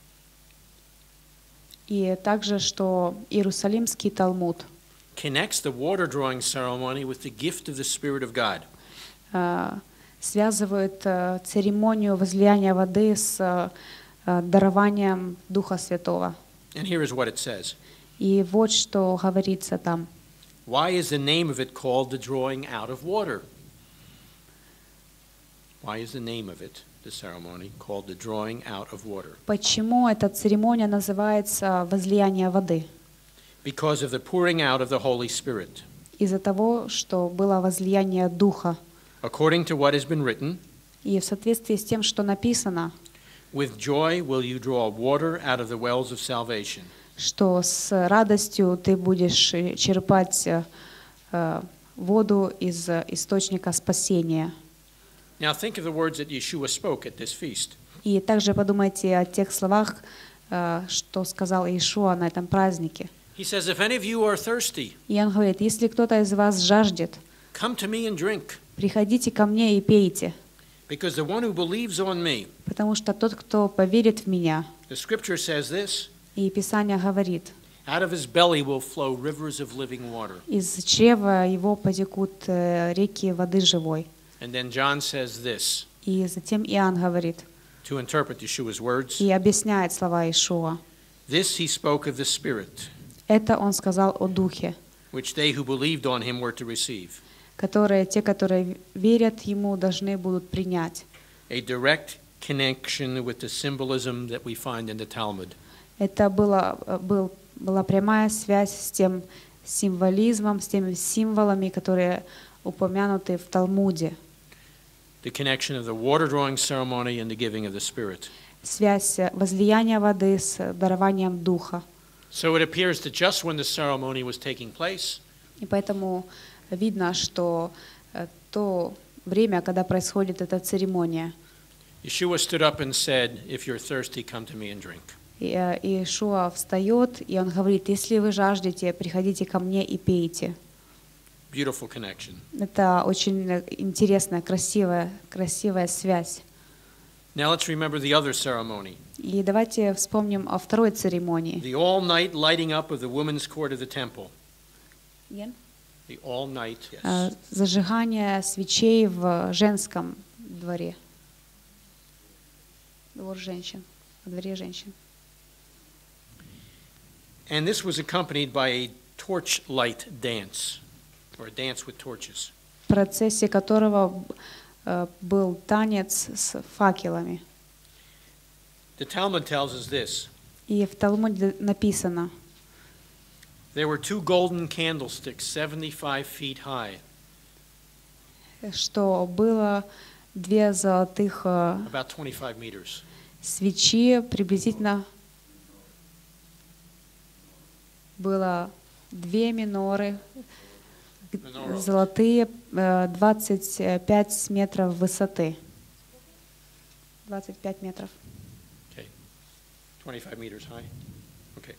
И также, что Иерусалимский Талмуд connects the water drawing ceremony with the gift of the Spirit of God. связывает церемонию возлияния воды с дарованием Духа Святого. And here is what it says. И вот что говорится там. Why is the name of it called the drawing out of water? Why is the name of it, the ceremony, called the drawing out of water? Почему эта церемония называется возлияние воды? Because of the pouring out of the Holy Spirit. Из-за того, что было возлияние Духа. According to what has been written, и в соответствии с тем, что написано, with joy will you draw water out of the wells of salvation. Что с радостью ты будешь черпать воду из источника спасения. Now think of the words that Yeshua spoke at this feast. И также подумайте о тех словах, что сказал Иешуа на этом празднике. He says, if any of you are thirsty, и он говорит, если кто-то из вас жаждет, come to me and drink. Приходите ко мне и пейте. Because the one who believes on me, потому что тот, кто поверит в меня, the scripture says this, и Писание говорит, out of his belly will flow rivers of living water. Из чрева его потекут реки воды живой. And then John says this, и затем Иоанн говорит, to interpret Yeshua's words, и объясняет слова Иешуа. This he spoke of the Spirit, это он сказал о Духе, which they who believed on him were to receive. Те, которые верят ему, должны будут принять. A direct connection with the symbolism that we find in the Talmud. Это была прямая связь с тем символизмом, с теми символами, которые упомянуты в Талмуде. The connection of the water drawing ceremony and the giving of the Spirit. Связь возлияния воды с дарованием Духа. So it appears that just when the ceremony was taking place, и поэтому видно, что то время, когда происходит эта церемония, Yeshua stood up and said, "If you're thirsty, come to me and drink." Иешуа встает, и он говорит, если вы жаждете, приходите ко мне и пейте. Beautiful connection. Это очень интересная, красивая связь. Now let's remember the other ceremony. И давайте вспомним о второй церемонии. The all-night lighting up of the women's court of the temple. The all-night, yes. Зажигание свечей в женском дворе. Двор женщин, во дворе женщин. And this was accompanied by a torchlight dance, or a dance with torches. В процессе которого был танец с факелами. The Talmud tells us this. И в Талмуде написано, there were two golden candlesticks 75 feet high. Что было две золотых about 25 meters. Свечи, приблизительно было две миноры, золотые, 25 метров высоты. 25 метров. Okay. 25 meters high. Okay.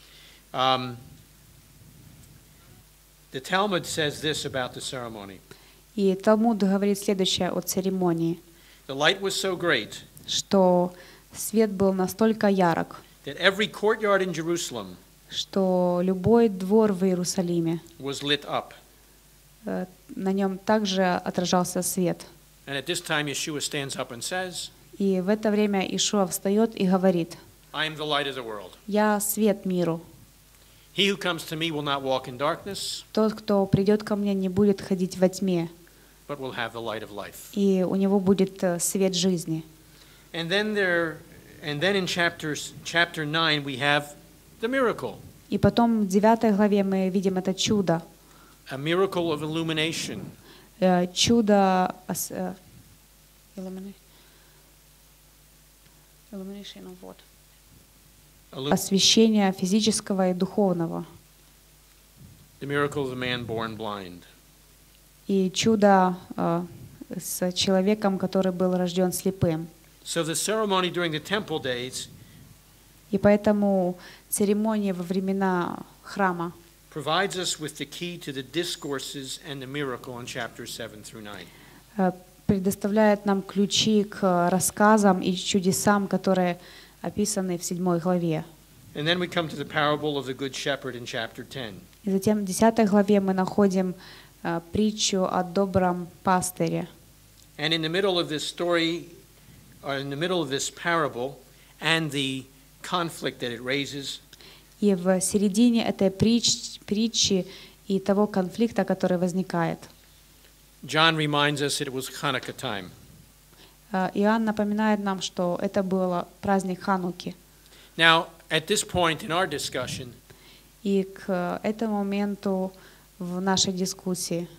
The Talmud says this about the ceremony. И Талмуд говорит следующее о церемонии. The light was so great, что свет был настолько ярок, that every courtyard in Jerusalem что любой двор в Иерусалиме was lit up. На нем также отражался свет. And at this time Yeshua stands up and says, и в это время Иешуа встает и говорит, I am the light of the world. Я свет миру. He who comes to me will not walk in darkness, тот, кто придет ко мне, не будет ходить во тьме, but will have the light of life. И у него будет свет жизни. And then in chapter 9 we have the miracle. И потом в 9 главе мы видим это чудо. A miracle of illumination. Чудо illumination of what? Освещения физического и духовного. The miracle of the man born blind. И чудо с человеком, который был рожден слепым. So the ceremony during the temple days И поэтому церемония во времена храма provides us with the key to the discourses and the miracle in chapters 7 through 9. предоставляет нам ключи к рассказам и чудесам, которые описаны в 7 главе. And then we come to the parable of the good shepherd in chapter 10. И затем в 10 главе мы находим притчу о добром пастыре. And in the middle of this story, or in the middle of this parable, and the conflict that it raises, И в середине этой притчи и того конфликта, который возникает, John reminds us that it was Hanukkah time. Иоанн напоминает нам, что это был праздник Хануки. Now, at this point in our discussion, И к этому моменту в нашей дискуссии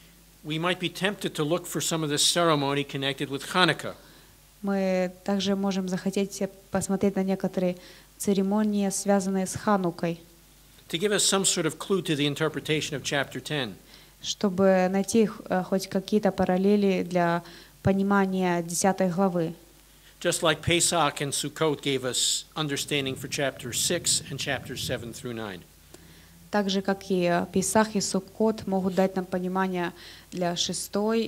we might be tempted to look for some of the ceremony connected with Hanukkah. мы также можем захотеть посмотреть на некоторые церемонии, связанные с Ханукой, To give us some sort of clue to the interpretation of chapter 10. чтобы найти хоть какие-то параллели для понимания 10 главы. Just like Pesach and Sukkot gave us understanding for chapter 6 and chapters 7 through 9. Так же, как и Песах и Суккот могут дать нам понимание для 6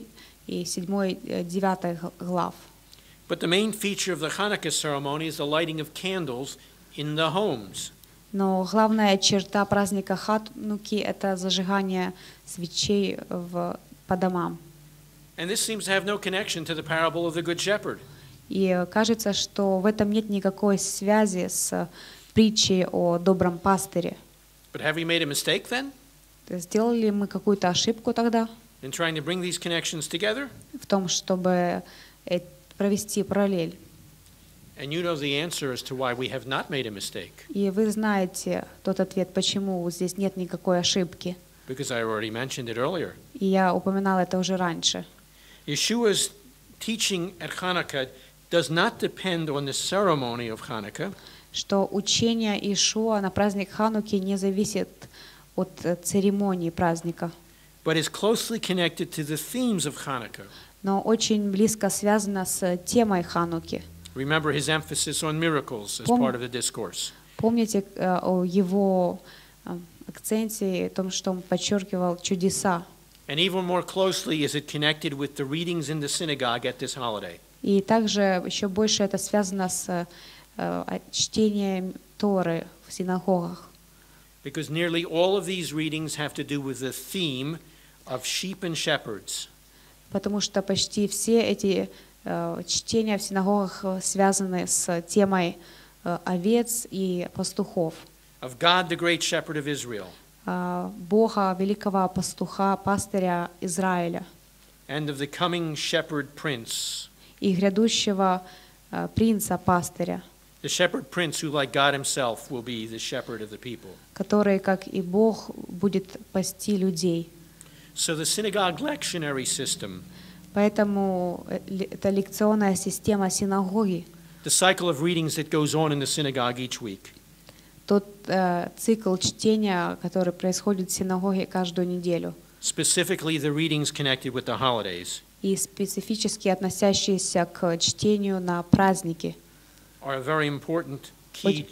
и 7, 9 глав. But the main feature of the Hanukkah ceremony is the lighting of candles in the homes. Но главная черта праздника Хануки — это зажигание свечей по домам. And this seems to have no connection to the parable of the Good Shepherd. И кажется, что в этом нет никакой связи с притчей о добром пастыре. But have we made a mistake then Сделали ли мы какую-то ошибку тогда in trying to bring these connections together? в том, чтобы провести параллель? And you know the answer as to why we have not made a mistake. И вы знаете тот ответ, почему здесь нет никакой ошибки. Because I already mentioned it earlier. И я упоминала это уже раньше. Yeshua's teaching at Hanukkah does not depend on the ceremony of Hanukkah, Что учение Иешуа на праздник Хануки не зависит от церемонии праздника, but is closely connected to the themes of Hanukkah. но очень близко связано с темой Хануки. Remember his emphasis on miracles as part of the discourse. Помните о его акценте, о том, что он подчеркивал чудеса. And even more closely is it connected with the readings in the synagogue at this holiday. И также еще больше это связано с чтением Торы в синагогах. Because nearly all of these readings have to do with the theme of sheep and shepherds. Потому что почти все эти чтения в синагогах связаны с темой овец и пастухов. Of God, the great shepherd of Israel. Бога, великого пастуха, пастыря Израиля. And of the coming shepherd prince. И грядущего принца-пастыря. The shepherd prince who, like God himself, will be the shepherd of the people. Который, как и Бог, будет пасти людей. So the synagogue lectionary system, Поэтому это лекционная система синагоги, the cycle of readings that goes on in the synagogue each week, тот цикл чтения, который происходит в синагоге каждую неделю, specifically the readings connected with the holidays, и специфически относящиеся к чтению на праздники, are a very important key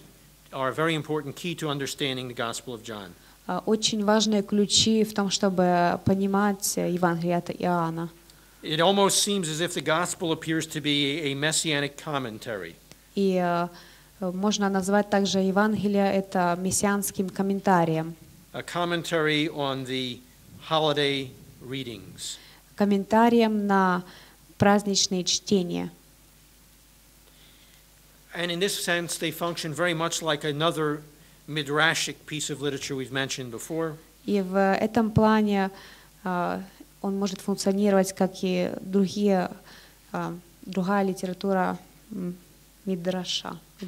to understanding the Gospel of John. Очень важные ключи в том, чтобы понимать Евангелие от Иоанна. It almost seems as if the Gospel appears to be a messianic commentary. И можно назвать также Евангелие это мессианским комментарием. A commentary on the holiday readings. Комментарием на праздничные чтения. And in this sense, they function very much like another midrashic piece of literature we've mentioned before. И в этом плане он может функционировать, как и другая литература мидраш,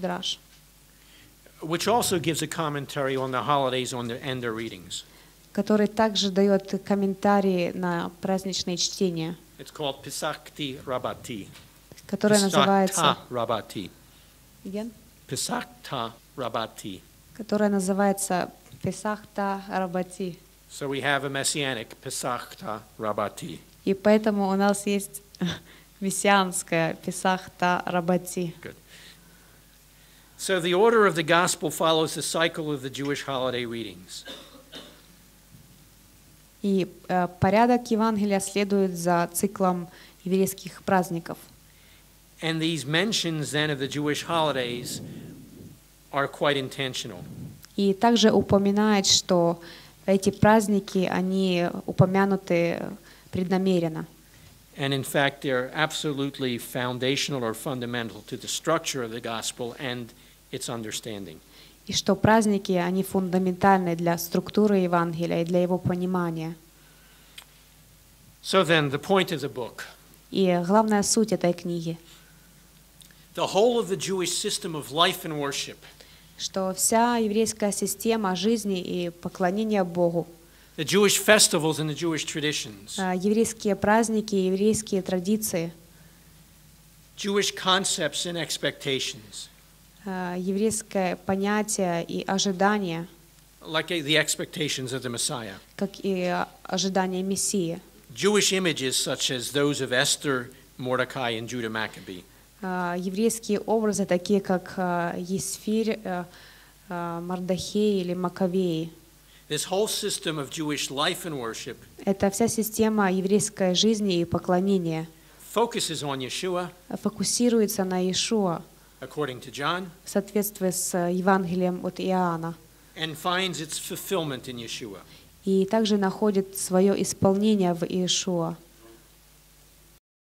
which also gives a commentary on the holidays and their readings. Который также дает комментарии на праздничные чтения. It's called Pesachti Rabati. Которое называется Rabati. Again? Pesachta Rabati. Которое называется Песахта Рабати. So we have a messianic Pesachta Rabati. И поэтому у нас есть мессианское Песах та Рабати. Good. So the order of the gospel follows the cycle of the Jewish holiday readings. И порядок Евангелия следует за циклом еврейских праздников. And these mentions then of the Jewish holidays are quite intentional. И также упоминает, что эти праздники, они упомянуты преднамеренно. And in fact, they're absolutely foundational or fundamental to the structure of the gospel and its understanding. И что праздники, они фундаментальны для структуры Евангелия и для его понимания. So then, the point of the book. И главная суть этой книги, The whole of the Jewish system of life and worship, что вся еврейская система жизни и поклонения Богу, the Jewish festivals and the Jewish traditions, еврейские праздники, еврейские традиции, Jewish concepts and expectations, еврейское понятие и ожидание, like the expectations of the Messiah, как и ожидание Мессии, Jewish images such as those of Esther, Mordecai, and Judah Maccabee, еврейские образы, такие как Есфирь, Мардахей или Маковеи. this whole system of Jewish life and worship Это вся система еврейской жизни и поклонения focuses on Yeshua, фокусируется на Иешуа according to John, в соответствии с Евангелием от Иоанна and finds its fulfillment in Yeshua. и также находит свое исполнение в Иешуа.